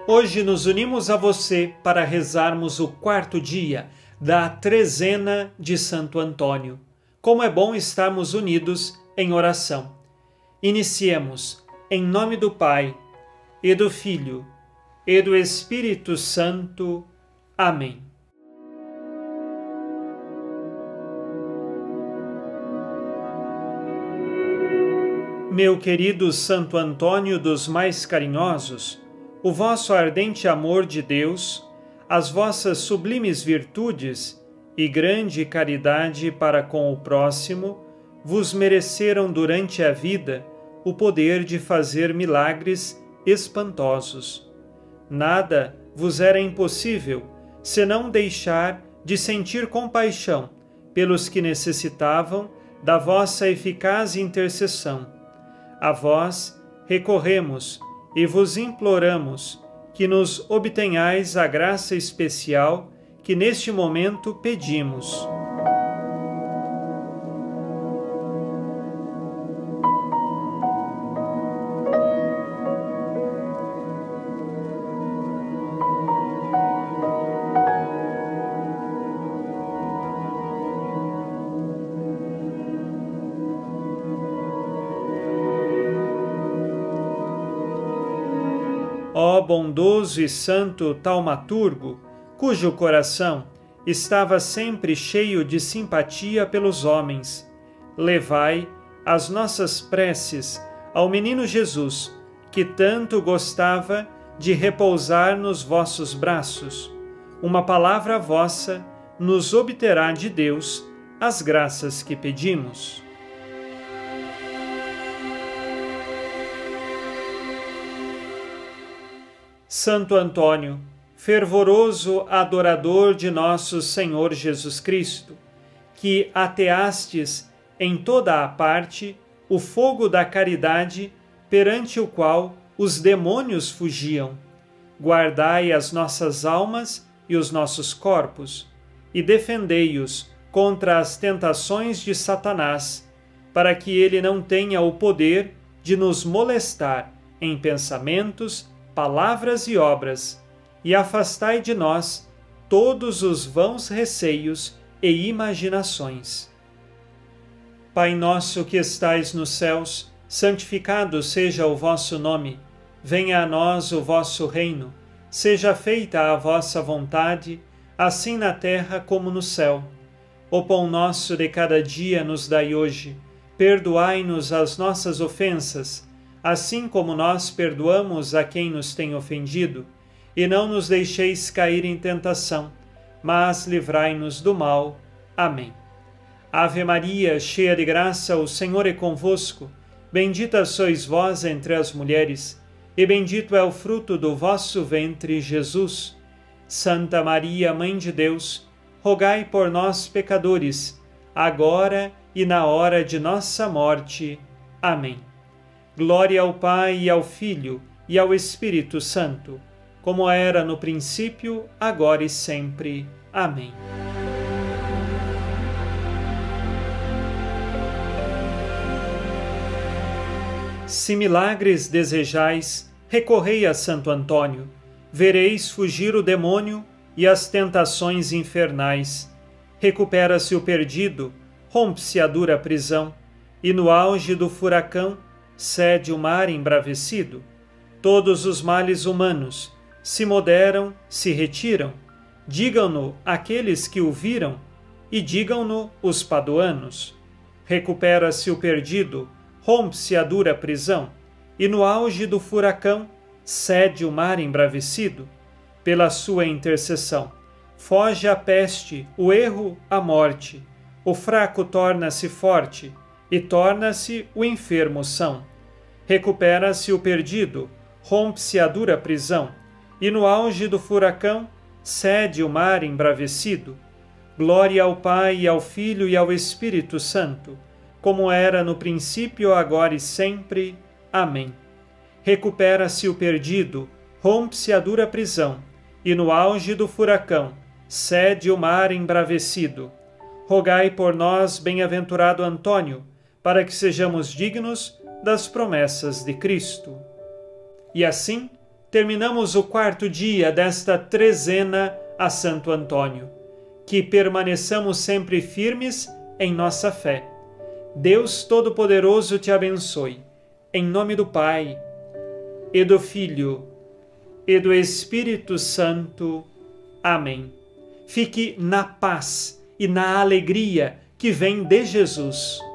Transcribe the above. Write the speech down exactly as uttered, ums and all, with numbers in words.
Hoje nos unimos a você para rezarmos o quarto dia da trezena de Santo Antônio. Como é bom estarmos unidos em oração. Iniciemos em nome do Pai, e do Filho, e do Espírito Santo. Amém. Meu querido Santo Antônio dos mais carinhosos, o vosso ardente amor de Deus, as vossas sublimes virtudes e grande caridade para com o próximo vos mereceram durante a vida o poder de fazer milagres espantosos. Nada vos era impossível, senão deixar de sentir compaixão pelos que necessitavam da vossa eficaz intercessão. A vós recorremos e vos imploramos que nos obtenhais a graça especial que neste momento pedimos. Ó bondoso e santo taumaturgo, cujo coração estava sempre cheio de simpatia pelos homens, levai as nossas preces ao menino Jesus, que tanto gostava de repousar nos vossos braços. Uma palavra vossa nos obterá de Deus as graças que pedimos. Santo Antônio, fervoroso adorador de nosso Senhor Jesus Cristo, que ateastes em toda a parte o fogo da caridade perante o qual os demônios fugiam, guardai as nossas almas e os nossos corpos, e defendei-os contra as tentações de Satanás, para que ele não tenha o poder de nos molestar em pensamentos, palavras e obras, e afastai de nós todos os vãos receios e imaginações. Pai nosso que estais nos céus, santificado seja o vosso nome. Venha a nós o vosso reino. Seja feita a vossa vontade, assim na terra como no céu. O pão nosso de cada dia nos dai hoje. Perdoai-nos as nossas ofensas, assim como nós perdoamos a quem nos tem ofendido, e não nos deixeis cair em tentação, mas livrai-nos do mal. Amém. Ave Maria, cheia de graça, o Senhor é convosco. Bendita sois vós entre as mulheres, e bendito é o fruto do vosso ventre, Jesus. Santa Maria, Mãe de Deus, rogai por nós, pecadores, agora e na hora de nossa morte. Amém. Glória ao Pai, e ao Filho, e ao Espírito Santo, como era no princípio, agora e sempre. Amém. Se milagres desejais, recorrei a Santo Antônio. Vereis fugir o demônio e as tentações infernais. Recupera-se o perdido, rompe-se a dura prisão, e no auge do furacão, cede o mar embravecido. Todos os males humanos se moderam, se retiram. Digam-no aqueles que o viram, e digam-no os paduanos. Recupera-se o perdido, rompe-se a dura prisão, e no auge do furacão, cede o mar embravecido. Pela sua intercessão, foge a peste, o erro, a morte. O fraco torna-se forte, e torna-se o enfermo são. Recupera-se o perdido, rompe-se a dura prisão, e no auge do furacão, cede o mar embravecido. Glória ao Pai, e ao Filho, e ao Espírito Santo, como era no princípio, agora e sempre. Amém. Recupera-se o perdido, rompe-se a dura prisão, e no auge do furacão, cede o mar embravecido. Rogai por nós, bem-aventurado Antônio, para que sejamos dignos das promessas de Cristo. E assim, terminamos o quarto dia desta trezena a Santo Antônio. Que permaneçamos sempre firmes em nossa fé. Deus Todo-Poderoso te abençoe. Em nome do Pai, e do Filho, e do Espírito Santo. Amém. Fique na paz e na alegria que vem de Jesus.